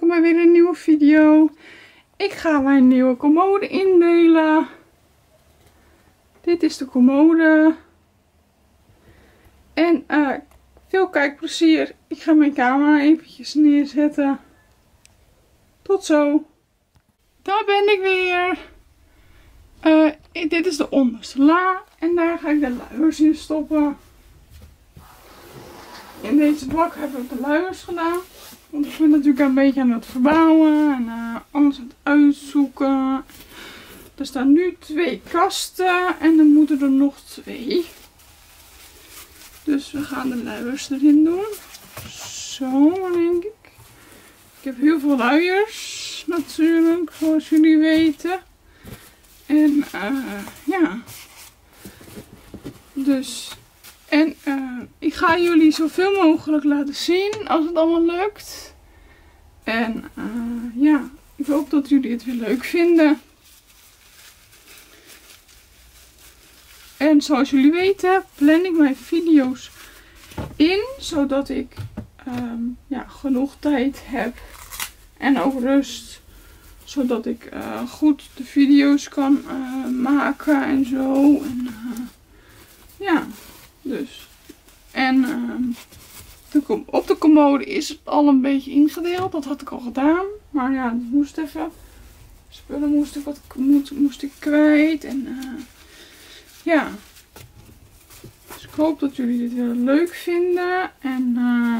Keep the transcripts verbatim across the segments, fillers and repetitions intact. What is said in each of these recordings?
bij weer een nieuwe video. Ik ga mijn nieuwe commode indelen. Dit is de commode. En uh, veel kijkplezier. Ik ga mijn camera eventjes neerzetten. Tot zo. Daar ben ik weer. Uh, dit is de onderste la. En daar ga ik de luiers in stoppen. In deze blok heb ik de luiers gedaan. Want ik ben natuurlijk een beetje aan het verbouwen. En uh, alles aan het uitzoeken. Er staan nu twee kasten. En er moeten er nog twee. Dus we gaan de luiers erin doen. Zo denk ik. Ik heb heel veel luiers. Natuurlijk. Zoals jullie weten. En uh, ja. Dus. En uh, ik ga jullie zoveel mogelijk laten zien als het allemaal lukt. En uh, ja, ik hoop dat jullie het weer leuk vinden. En zoals jullie weten plan ik mijn video's in, zodat ik um, ja, genoeg tijd heb en ook rust. Zodat ik uh, goed de video's kan uh, maken en zo. En, uh, ja. Dus. En uh, de, op de commode is het al een beetje ingedeeld. Dat had ik al gedaan. Maar ja, dat moest even. Spullen moest ik, wat, moest, moest ik kwijt. En uh, ja. Dus ik hoop dat jullie dit heel leuk vinden. En uh,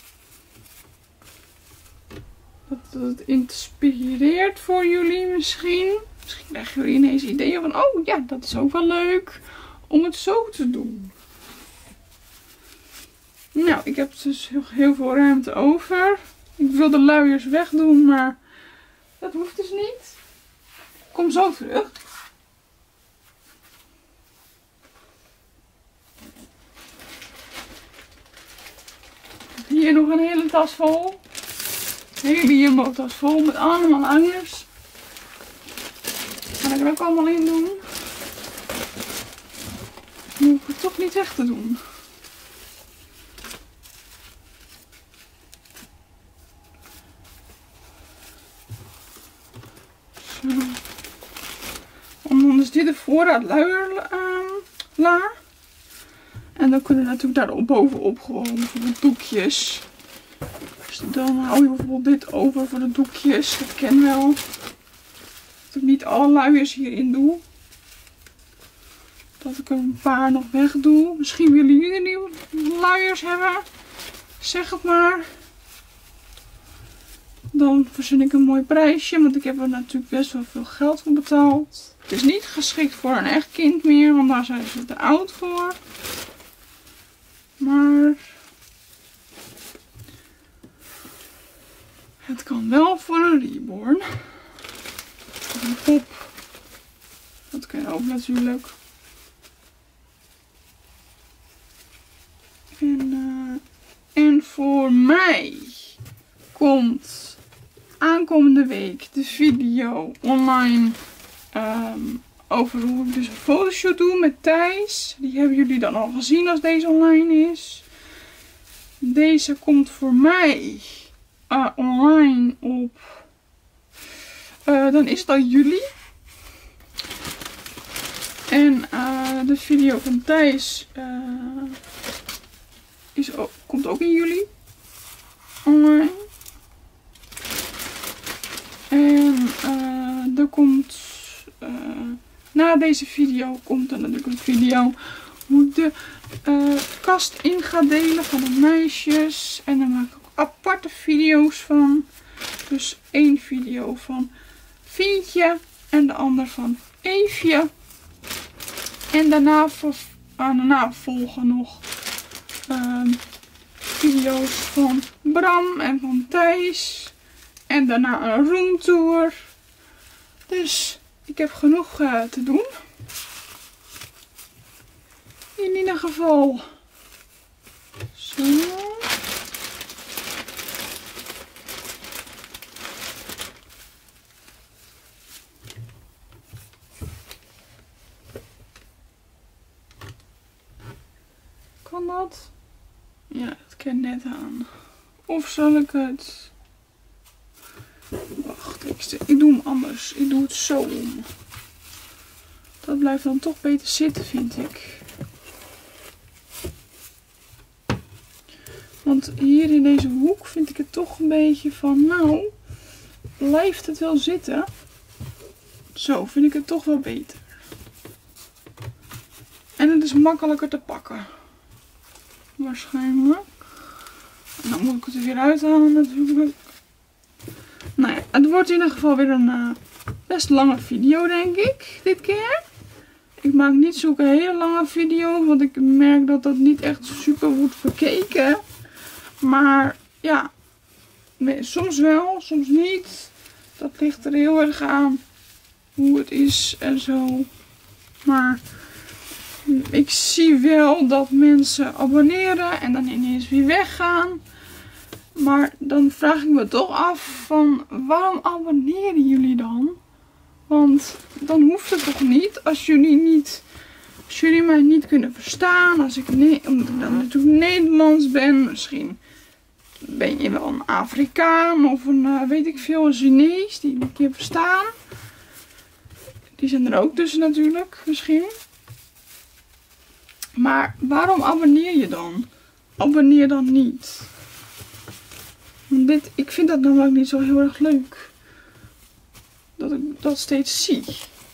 dat het inspireert voor jullie misschien. Misschien krijgen jullie ineens ideeën van, oh ja, dat is ook wel leuk om het zo te doen. Nou, ik heb dus heel, heel veel ruimte over. Ik wil de luiers wegdoen, maar dat hoeft dus niet. Ik kom zo terug. Hier nog een hele tas vol. Een hele jumbo tas vol met allemaal luiers. Ga ik er ook allemaal in doen. Nu hoef ik het toch niet weg te doen. En dan is dit de voorraad luierla. Uh, en dan kunnen we natuurlijk daar bovenop gewoon bijvoorbeeld doekjes. Dus dan hou je bijvoorbeeld dit over voor de doekjes. Ik ken wel dat ik niet alle luiers hierin doe. Dat ik er een paar nog weg doe. Misschien willen jullie nieuwe luiers hebben. Zeg het maar. Dan verzin ik een mooi prijsje. Want ik heb er natuurlijk best wel veel geld voor betaald. Het is niet geschikt voor een echt kind meer. Want daar zijn ze te oud voor. Maar het kan wel voor een reborn. Een pop. Dat kan ook natuurlijk. En, uh, en voor mij komt aankomende week de video online um, over hoe ik dus een fotoshoot doe met Thijs. Die hebben jullie dan al gezien als deze online is. Deze komt voor mij uh, online op, uh, dan is het al juli. En uh, de video van Thijs uh, is ook, komt ook in juli online. En uh, er komt uh, na deze video komt er natuurlijk een video hoe ik de uh, kast in ga delen van de meisjes. En dan maak ik ook aparte video's van. Dus één video van Fientje en de ander van Eefje. En daarna, uh, daarna volgen nog uh, video's van Bram en van Thijs. En daarna een roomtour. Dus ik heb genoeg uh, te doen. In ieder geval. Zo. Kan dat? Ja, dat kan net aan. Of zal ik het Wacht, ik, ik doe hem anders. Ik doe het zo om. Dat blijft dan toch beter zitten, vind ik. Want hier in deze hoek vind ik het toch een beetje van, nou, blijft het wel zitten. Zo vind ik het toch wel beter. En het is makkelijker te pakken. Waarschijnlijk. En dan moet ik het er weer uithalen natuurlijk. Nou ja, het wordt in ieder geval weer een uh, best lange video, denk ik, dit keer. Ik maak niet zulke hele lange video's, want ik merk dat dat niet echt super wordt bekeken. Maar ja, soms wel, soms niet. Dat ligt er heel erg aan hoe het is en zo. Maar ik zie wel dat mensen abonneren en dan ineens weer weggaan. Maar dan vraag ik me toch af van, waarom abonneren jullie dan? Want dan hoeft het toch niet als jullie niet, als jullie mij niet kunnen verstaan. Als ik, nee, omdat ik dan natuurlijk Nederlands ben. Misschien ben je wel een Afrikaan of een, uh, weet ik veel, een Chinees die een keer verstaan. Die zijn er ook tussen natuurlijk, misschien. Maar waarom abonneer je dan? Abonneer dan niet. Want dit, ik vind dat namelijk niet zo heel erg leuk. Dat ik dat steeds zie.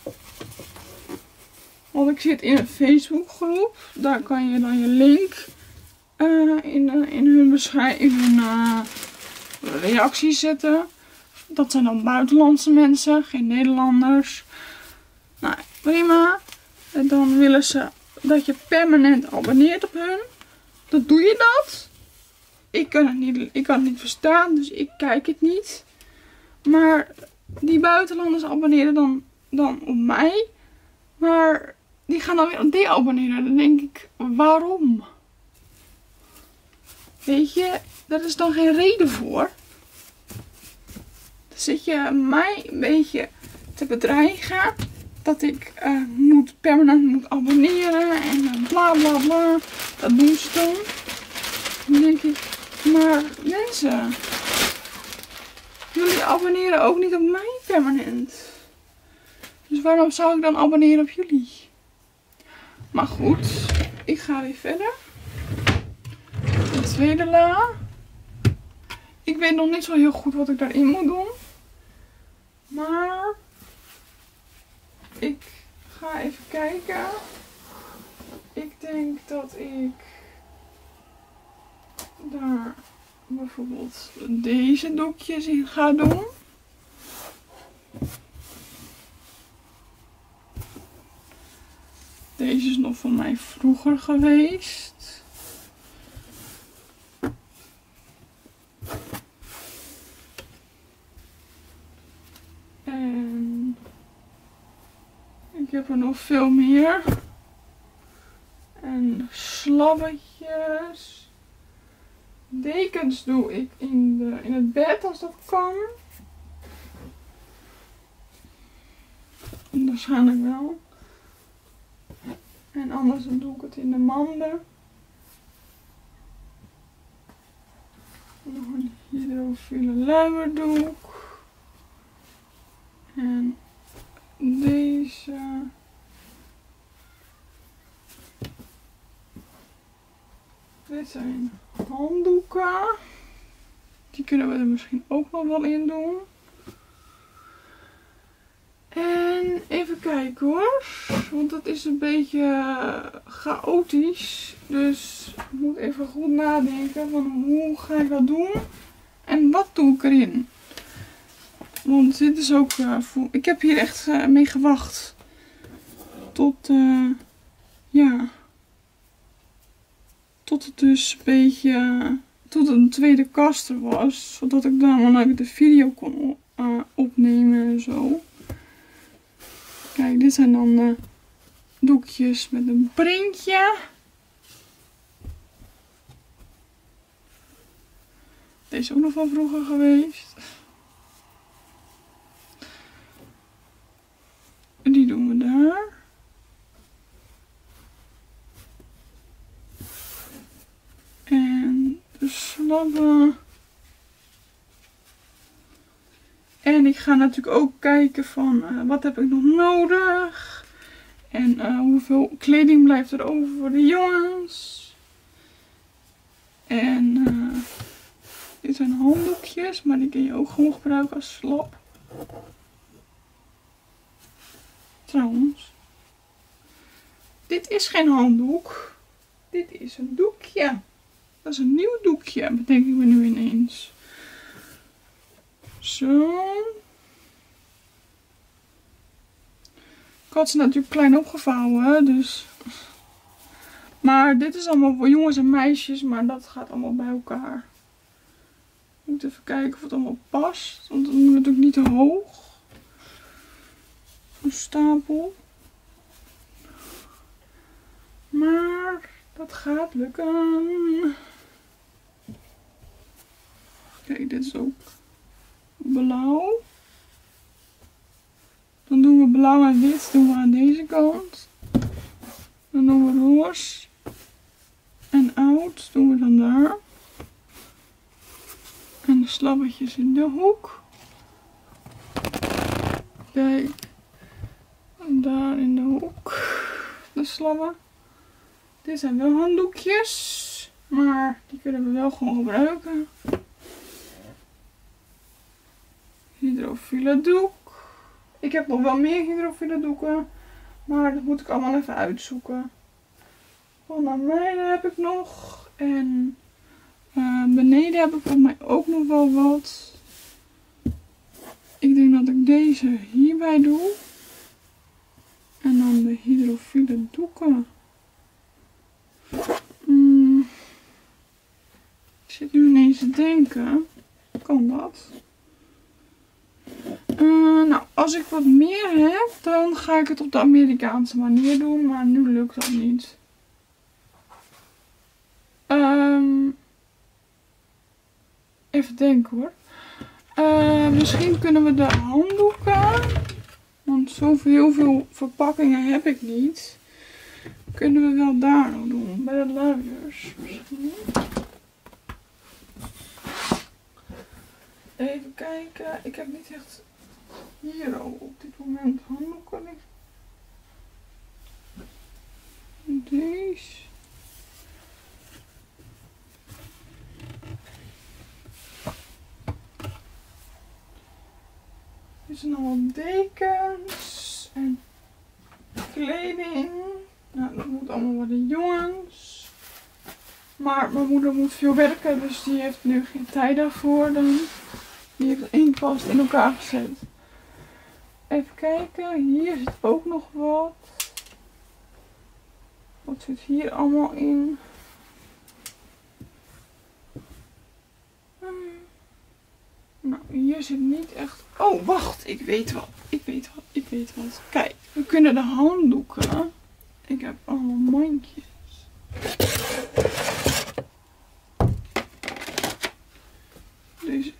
Want ik zit in een Facebookgroep. Daar kan je dan je link uh, in, uh, in hun beschrijving, in hun uh, reacties zetten. Dat zijn dan buitenlandse mensen, geen Nederlanders. Nou, prima. En dan willen ze dat je permanent abonneert op hun. Dat doe je dat. Ik kan het niet, ik kan het niet verstaan, dus ik kijk het niet. Maar die buitenlanders abonneren dan, dan op mij. Maar die gaan dan weer de-abonneren. Dan denk ik, waarom? Weet je, daar is dan geen reden voor. Dan zit je mij een beetje te bedreigen. Dat ik uh, moet, permanent moet abonneren en uh, bla bla bla. Dat doen ze dan. Dan denk ik, maar mensen, jullie abonneren ook niet op mij permanent. Dus waarom zou ik dan abonneren op jullie? Maar goed, ik ga weer verder. De tweede la. Ik weet nog niet zo heel goed wat ik daarin moet doen. Maar ik ga even kijken. Ik denk dat ik daar bijvoorbeeld deze doekjes in ga doen. Deze is nog van mij vroeger geweest. En ik heb er nog veel meer. En slabbetjes. Dekens doe ik in, de, in het bed als dat kan. Waarschijnlijk wel. En anders dan doe ik het in de manden. Nog een hydrofiele luierdoek. En deze. Dit zijn handdoeken. Die kunnen we er misschien ook nog wel in doen. En even kijken hoor. Want het is een beetje chaotisch. Dus ik moet even goed nadenken van hoe ga ik dat doen. En wat doe ik erin. Want dit is ook uh, voor... Ik heb hier echt uh, mee gewacht. Tot, uh, ja... Tot het dus een beetje... Tot een tweede kast er was. Zodat ik dan wel de video kon uh, opnemen en zo. Kijk, dit zijn dan uh, doekjes met een printje. Deze is ook nog van vroeger geweest. En die doen we daar. En de slabben. En ik ga natuurlijk ook kijken van uh, wat heb ik nog nodig. En uh, hoeveel kleding blijft er over voor de jongens. En uh, dit zijn handdoekjes, maar die kun je ook gewoon gebruiken als slap. Trouwens, dit is geen handdoek. Dit is een doekje. Dat is een nieuw doekje, bedenk ik me nu ineens. Zo. Ik had ze natuurlijk klein opgevouwen, dus... Maar dit is allemaal voor jongens en meisjes, maar dat gaat allemaal bij elkaar. Ik moet even kijken of het allemaal past, want het moet natuurlijk niet te hoog. Een stapel. Maar dat gaat lukken. Kijk, dit is ook blauw. Dan doen we blauw en wit doen we aan deze kant. Dan doen we roze en oud doen we dan daar. En de slabbetjes in de hoek. Kijk. En daar in de hoek. De slabben. Dit zijn wel handdoekjes. Maar die kunnen we wel gewoon gebruiken. Hydrofiele doek. Ik heb nog wel meer hydrofiele doeken. Maar dat moet ik allemaal even uitzoeken. Van naar mijne heb ik nog. En uh, beneden heb ik volgens mij ook nog wel wat. Ik denk dat ik deze hierbij doe. En dan de hydrofiele doeken. Hmm. Ik zit nu ineens te denken. Kan dat? Uh, nou, als ik wat meer heb, dan ga ik het op de Amerikaanse manier doen. Maar nu lukt dat niet. Um, even denken hoor. Uh, misschien kunnen we de handdoeken. Want zoveel heel veel verpakkingen heb ik niet. Kunnen we wel daar nog doen. Bij de luiers misschien. Even kijken. Ik heb niet echt hier op dit moment handdoeken liggen. Deze. Dit zijn allemaal dekens en kleding. Nou, dat moet allemaal bij de jongens. Maar mijn moeder moet veel werken, dus die heeft nu geen tijd daarvoor. Dan. Die heeft één kast in elkaar gezet. Even kijken, hier zit ook nog wat. Wat zit hier allemaal in? Hmm. Nou, hier zit niet echt... Oh, wacht, ik weet wat. Ik weet wat, ik weet wat. Kijk, we kunnen de handdoeken... Ik heb allemaal mandjes. Deze...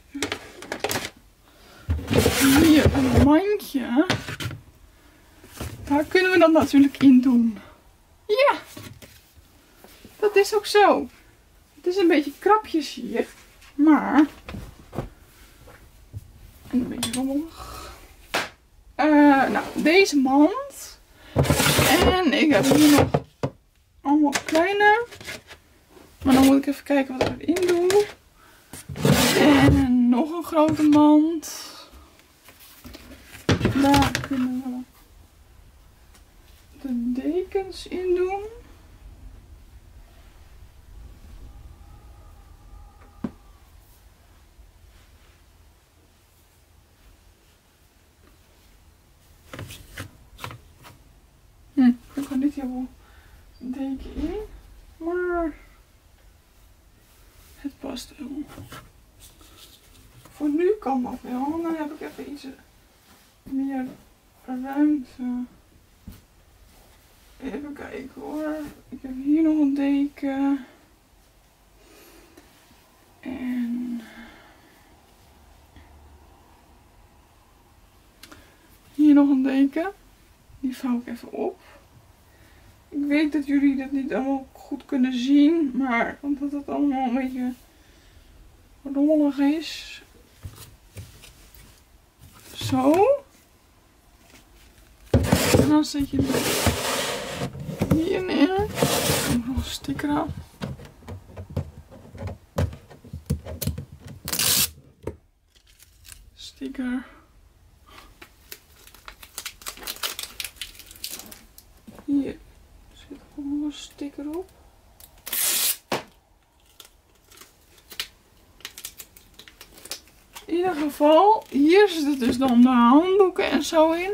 Hier een mandje. Daar kunnen we dan natuurlijk in doen. Ja! Dat is ook zo. Het is een beetje krapjes hier. Maar... En een beetje rommelig. Uh, nou, deze mand. En ik heb hier nog allemaal kleine. Maar dan moet ik even kijken wat ik erin doe. En nog een grote mand. Daar kunnen we de dekens in doen. Hm, ik kan niet heel deken in, maar het past wel. Voor nu kan dat wel, dan heb ik even iets meer ruimte. Even kijken hoor. Ik heb hier nog een deken. En hier nog een deken. Die vouw ik even op. Ik weet dat jullie dat niet allemaal goed kunnen zien. Maar omdat het allemaal een beetje rommelig is. zo. En dan zet je het hier neer. Er komt nog een sticker aan. Sticker. Hier zit ook nog een sticker op. In ieder geval, hier zitten dus dan de handdoeken en zo in.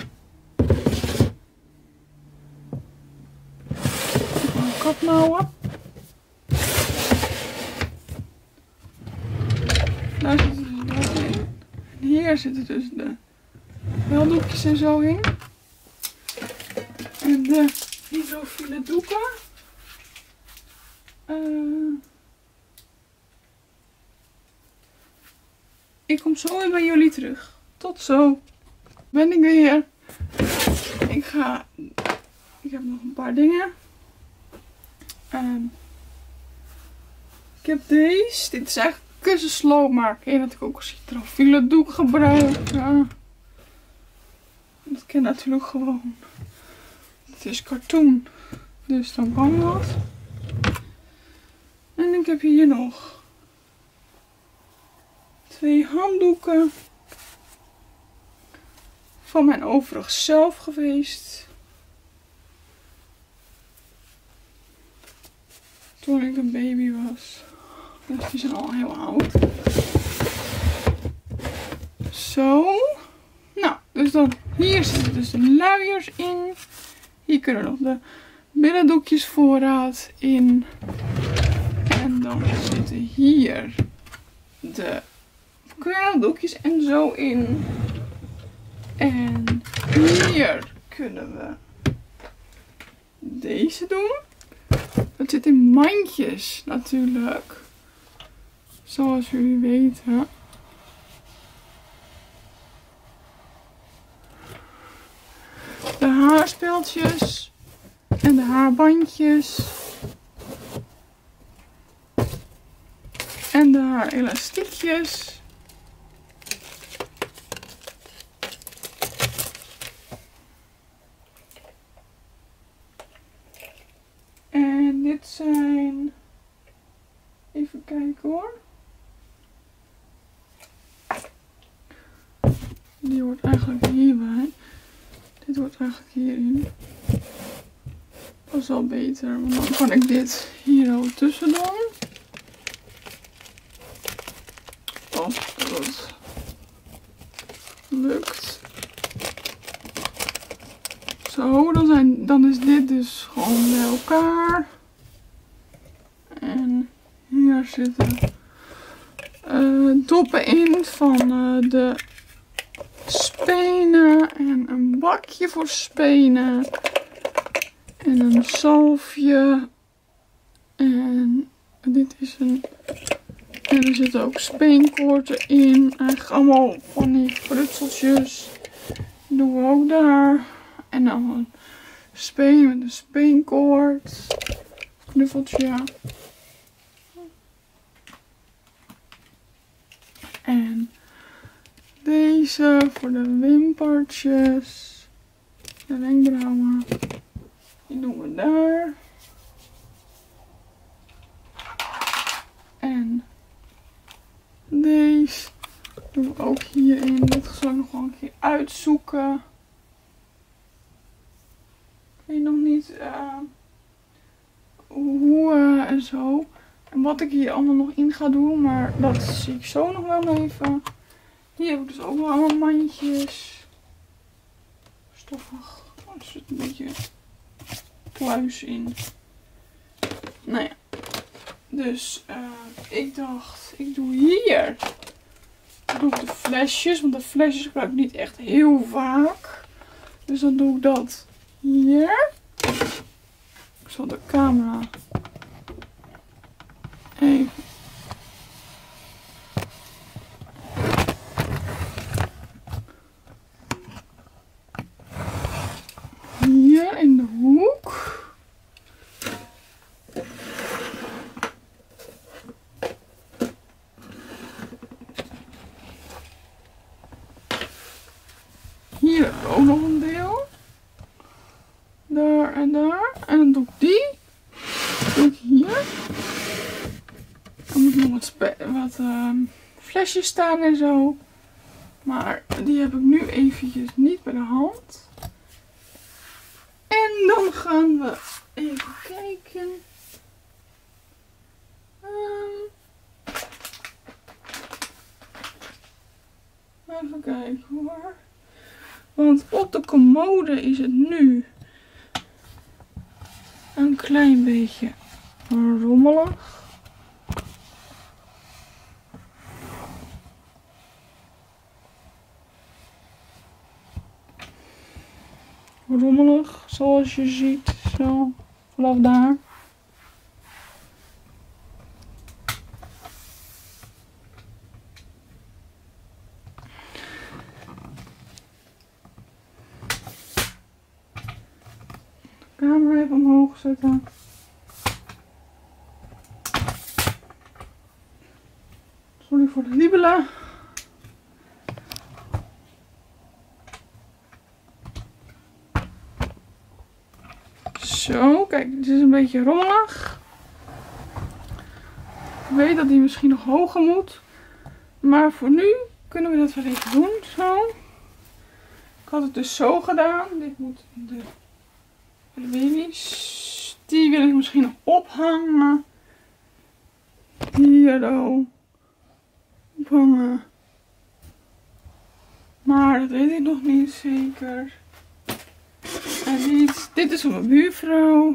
Kapmouwen. Daar zitten dus dat in. En hier zitten dus de handdoekjes en zo in. En de hydrofiele doeken. Uh, ik kom zo weer bij jullie terug. Tot zo. Ben ik weer. Ik ga. Ik heb nog een paar dingen. Um, ik heb deze. Dit is eigenlijk kussensloop, maar ik weet dat ik ook een hydrofiele doek gebruik. Ja. Dat ken natuurlijk gewoon. Het is cartoon. Dus dan kan dat. En ik heb hier nog twee handdoeken. Van mijn overig zelf geweest. Toen ik een baby was. Dus die zijn al heel oud. Zo. Nou, dus dan hier zitten dus de luiers in. Hier kunnen nog de billendoekjes voorraad in. En dan zitten hier de kweldoekjes en zo in. En hier kunnen we deze doen. Het zit in mandjes natuurlijk. Zoals jullie weten. De haarspeeltjes. En de haarbandjes. En de haarelastiekjes. En dit zijn... Even kijken hoor. Die hoort eigenlijk hierbij. Dit hoort eigenlijk hierin. Dat is wel beter, want dan kan ik dit hier ook tussen doen. Als dat lukt. Zo, dan, zijn, dan is dit dus gewoon bij elkaar. En hier zitten uh, doppen in van uh, de spenen. En een bakje voor spenen. En een zalfje. En dit is een... En er zitten ook speenkoorten in. Eigenlijk allemaal van die frutseltjes. Die doen we ook daar. En dan een speen met een speenkoord. Knuffeltje. En deze voor de wimpertjes. De wenkbrauwen. Die doen we daar. En deze doen we ook hierin. Dit zal ik nog wel een keer uitzoeken. Ik weet nog niet uh, hoe uh, en zo. En wat ik hier allemaal nog in ga doen. Maar dat zie ik zo nog wel even. Hier heb ik dus ook wel allemaal mandjes. Stoffig. Oh, er zit een beetje pluis in. Nou ja. Dus uh, ik dacht, ik doe hier. Ik doe de flesjes. Want de flesjes gebruik ik niet echt heel vaak. Dus dan doe ik dat hier. Ik zal de camera even. Hier in de hoek. Hier heb ik ook nog een deel. Daar en daar. En dan doe ik die. Doe ik hier. Dan moet nog wat, wat uh, flesjes staan en zo. Maar die heb ik nu eventjes niet bij de hand. En dan gaan we even kijken. Um, even kijken hoor. Want op de commode is het nu een klein beetje rommelig. Rommelig, zoals je ziet, zo vanaf daar. De camera even omhoog zetten. Sorry voor de wiebelen. Zo, kijk, dit is een beetje rommelig. Ik weet dat die misschien nog hoger moet. Maar voor nu kunnen we dat wel even doen. Zo. Ik had het dus zo gedaan. Dit moet in de, de baby's. Die wil ik misschien nog ophangen. Hier zo. Ophangen. Maar dat weet ik nog niet zeker. En dit, dit is van mijn buurvrouw.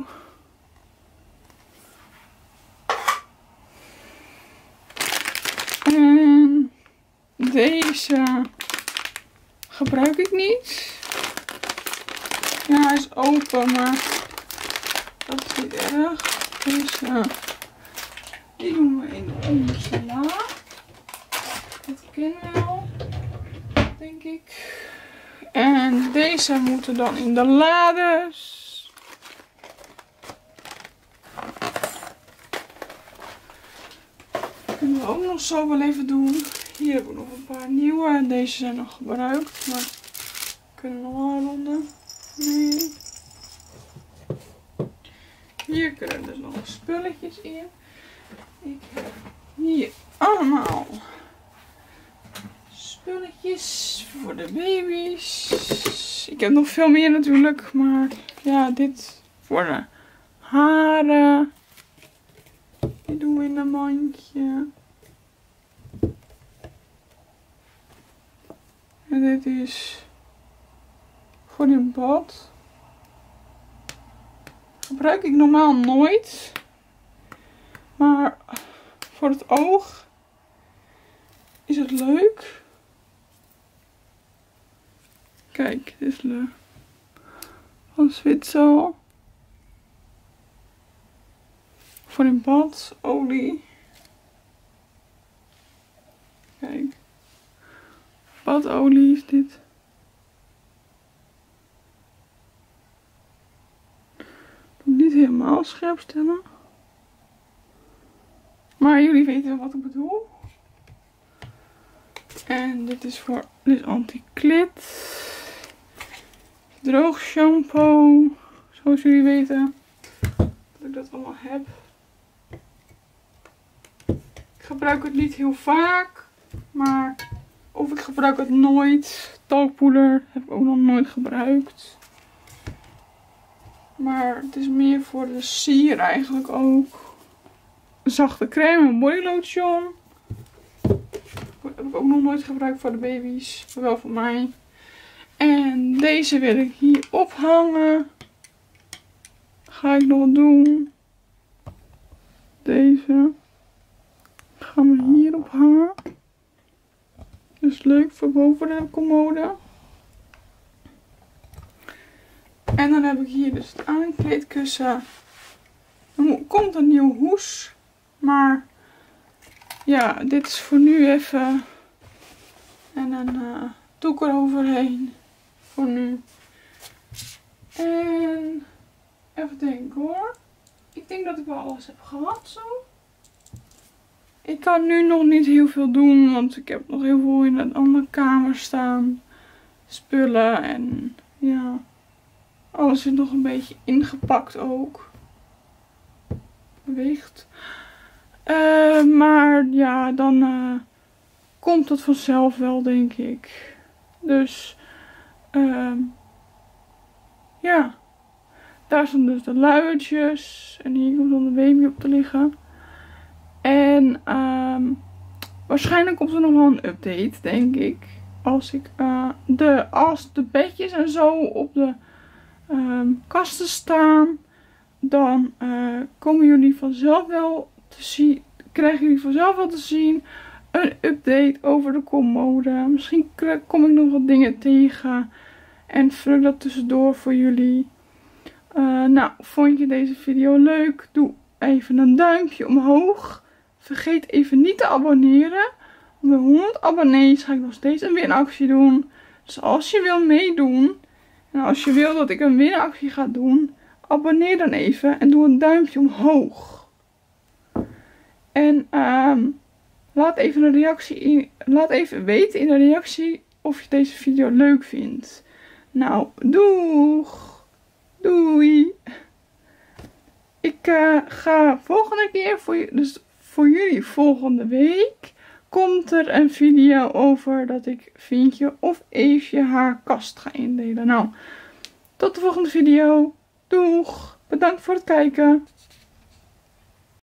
En deze gebruik ik niet. Ja, hij is open, maar dat is niet erg. Deze, die doen we in de onderste laag. Dat kennen we wel, denk ik. En deze moeten dan in de lades. Dat kunnen we ook nog zo wel even doen. Hier hebben we nog een paar nieuwe. Deze zijn nog gebruikt, maar kunnen we nog wel ronden. Nee. Hier kunnen dus nog spulletjes in. Ik heb hier allemaal spulletjes voor de baby's. Ik heb nog veel meer natuurlijk, maar ja, dit voor de haren. Die doen we in een mandje. En dit is voor in bad. Gebruik ik normaal nooit. Maar voor het oog is het leuk. Kijk, dit is leuk. Van Zwitserland. Voor in bad, olie. Kijk. Badolie is dit. Niet helemaal scherp stellen. Maar jullie weten wat ik bedoel. En dit is voor dit anti-klit. Droog shampoo. Zoals jullie weten. Dat ik dat allemaal heb. Ik gebruik het niet heel vaak. Maar of ik gebruik het nooit. Talkpoeder heb ik ook nog nooit gebruikt. Maar het is meer voor de sier eigenlijk ook. Zachte crème en body lotion. Heb ik ook nog nooit gebruikt voor de baby's. Wel voor mij. En deze wil ik hier ophangen. Ga ik nog doen. Deze. Gaan we hier ophangen. Dat is leuk voor boven de commode. En dan heb ik hier dus het aankleedkussen. Er komt een nieuw hoes. Maar ja, dit is voor nu even. En een uh, doek eroverheen. Voor nu. En even denken hoor. Ik denk dat ik wel alles heb gehad zo. Ik kan nu nog niet heel veel doen. Want ik heb nog heel veel in een andere kamer staan. spullen en ja, alles is nog een beetje ingepakt ook. Beweegt. Uh, maar ja, dan uh, komt het vanzelf wel, denk ik. Dus uh, ja, daar staan dus de luiertjes en hier komt dan de baby op te liggen. En uh, waarschijnlijk komt er nog wel een update, denk ik. Als ik uh, de, als de bedjes en zo op de uh, kasten staan, dan uh, komen jullie vanzelf wel te zien, krijgen jullie vanzelf wel te zien een update over de commode. Misschien kom ik nog wat dingen tegen en vul ik dat tussendoor voor jullie. Uh, nou, vond je deze video leuk? Doe even een duimpje omhoog. Vergeet even niet te abonneren. Bij honderd abonnees ga ik nog steeds een winactie doen. Dus als je wil meedoen en als je wil dat ik een winactie ga doen, abonneer dan even en doe een duimpje omhoog. En um, laat even een reactie in, laat even weten in de reactie of je deze video leuk vindt. Nou, doeg! Doei! Ik uh, ga volgende keer voor, je, dus voor jullie volgende week komt er een video over dat ik Vientje of Eefje haar kast ga indelen. Nou, tot de volgende video. Doeg! Bedankt voor het kijken.